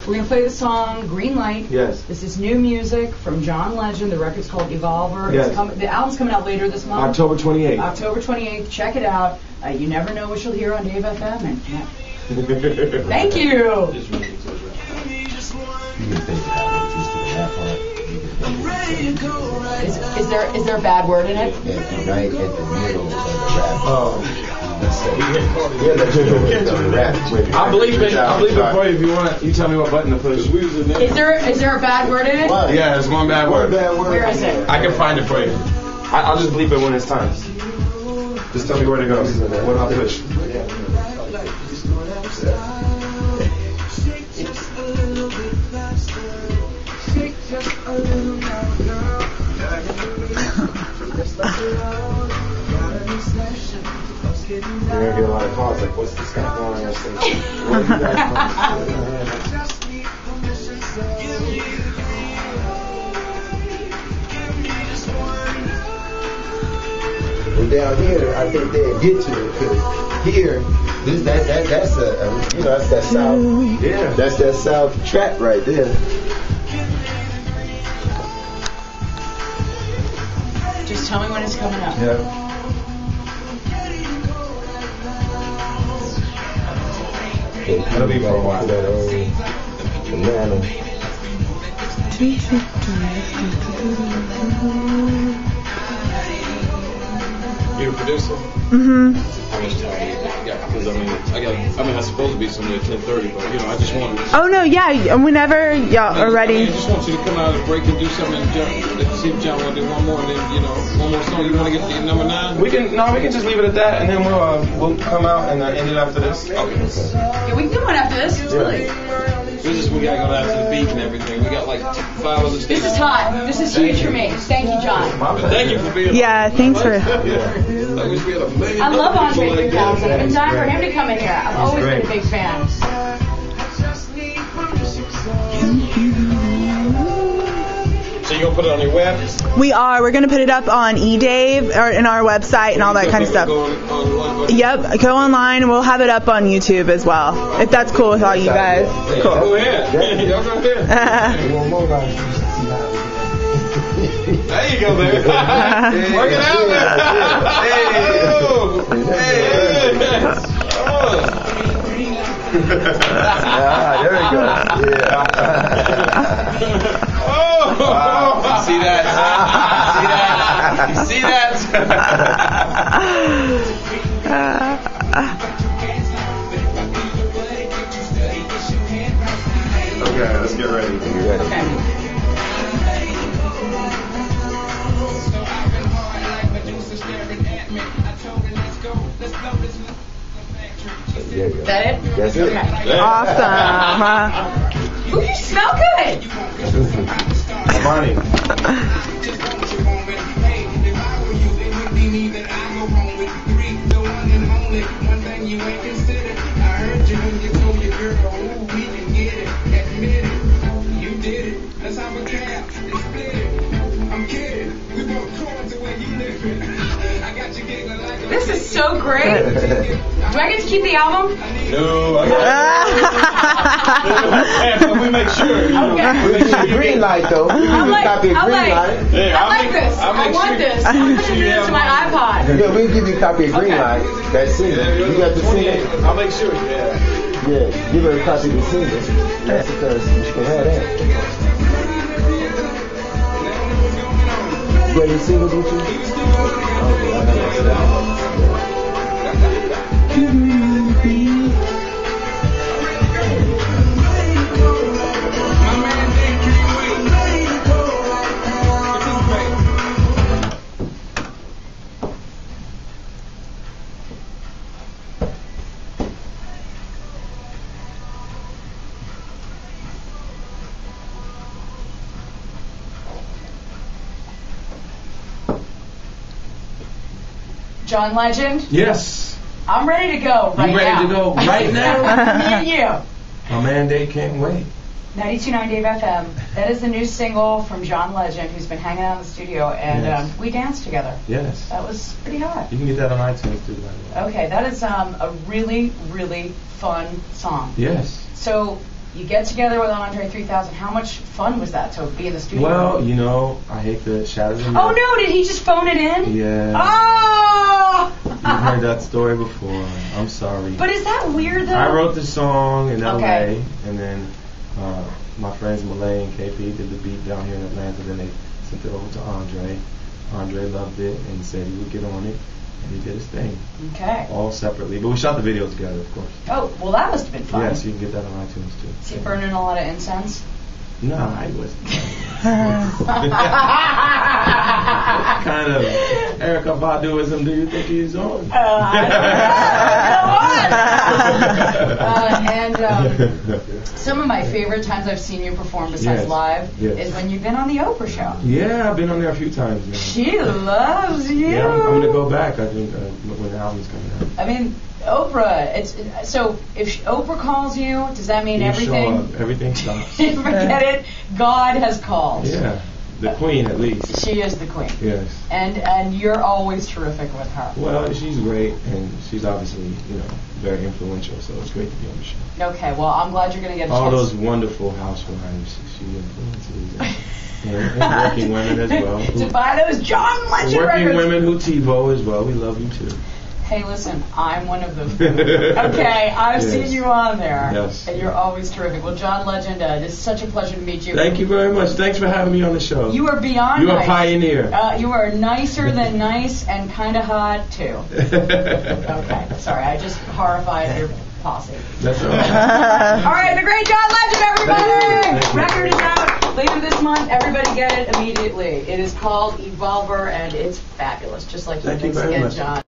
We're going to play the song Green Light. Yes. This is new music from John Legend. The record's called Evolver. Yes. The album's coming out later this month. October 28th. October 28th. Check it out. You never know what you'll hear on Dave FM. And, thank you. You can take it out just to the rap part. Is there a bad word in it? Yeah, right at the middle of the rap. Oh. I'll I'll bleep it for you if you want. You tell me what button to push. Is there a bad word in it? Yeah, there's one bad word. Where is it? I can find it for you. I'll just bleep it when it's time. Just tell me where to go. What I'll push. You're gonna get a lot of calls like, what's this guy going on your station? What are you guys Well, down here, I think they'll get to it because here, that's that south. Yeah. That's that south trap right there. Just tell me when it's coming up. Yeah. That'll be for a while. Banana. You a producer? Mm-hmm. How much time you got? Because I mean, it's supposed to be somewhere at 10:30, but you know, I just wanted. Oh no, yeah, whenever y'all are ready. I just want you to come out of the break and do something. Let's see if John want to do one more, and then one more song. You want to get to number 9? We can just leave it at that, and then we'll come out and end it after this. Okay. Yeah, we can do one after this. Absolutely. This is we gotta go down to the beach and everything. We got like 5 other This stations. is hot. This is huge for me. Thank you, John. Thank you for being. Yeah, thanks for. I wish we had a million. I love other people Andre like 3000. that. I've been dying for him to come in here. I've always been a big fan. So you gonna put it on your web? We are. We're gonna put it up on eDave or in our website and all that kind of stuff. Yep. Go online and we'll have it up on YouTube as well. If that's cool with all you guys. Go Cool. ahead. Y'all go ahead. There you go, baby. Work it out, man. Hey. There we go. Oh, see that? You see that? Okay, let's get ready. Okay. There you go. Is that it? That's it. Okay. Awesome. Ooh, you smell good. Money. This is so great. Do I get to keep the album? No, we make sure. Okay. We give you green light though. We give you a copy of green light. Hey, I like this. I want this. I'm putting it into my iPod. Yeah, we'll give you a copy of green light. That's it. You got the single. I'll make sure. Yeah. Yeah, give her a copy of the single. That's because she can have that. You got any singles with you? Okay, I know that's that. John Legend, Yes. I'm ready to go right now. You ready to go right now? Me and you. My man Dave can't wait. 92.9 Dave FM. That is the new single from John Legend, who's been hanging out in the studio, and Yes. we danced together. Yes. That was pretty hot. You can get that on iTunes too, by the way. Okay, that is a really, really fun song. Yes. So you get together with Andre 3000. How much fun was that to be in the studio? Well, you know, I hate to shatter the Oh no! Did he just phone it in? Yeah. Oh! You've heard that story before. I'm sorry. But is that weird though? I wrote the song in LA, Okay. and then my friends Malay and KP did the beat down here in Atlanta. Then they sent it over to Andre. Andre loved it and said he would get on it, and he did his thing. Okay. All separately, but we shot the video together, of course. Oh, well, that must have been fun. Yes, you can get that on iTunes too. Is he burning a lot of incense? Nah, I wasn't. Kind of Erykah Baduism do you think he's on? Some of my favorite times I've seen you perform besides live is when you've been on the Oprah show. Yeah, I've been on there a few times. Yeah. She loves you. Yeah, I'm going to go back, I think, when the album's coming out. I mean, Oprah, so if Oprah calls you, does that mean everything? Show up, everything stops. Forget it. God has called. Yeah, the queen at least. She is the queen. Yes. And you're always terrific with her. Well, she's great, and she's obviously, very influential, so it's great to be on the show. Okay, well, I'm glad you're going to get a all chance. those wonderful housewives she influences. And working women as well. To buy those John Legend working records. women who TiVo as well. We love you too. Hey, listen, I'm one of them. Okay, I've seen you on there. Yes. And you're always terrific. Well, John Legend, it is such a pleasure to meet you. Thank you very much. Thanks for having me on the show. You are beyond You're nice. a pioneer. You are nicer than nice and kind of hot, too. Okay, sorry, I just horrified your posse. That's all right. All right, the great John Legend, everybody! Thank you. Record is out later this month. Everybody get it immediately. It is called Evolver, and it's fabulous, just like Thank you once very again, much. John.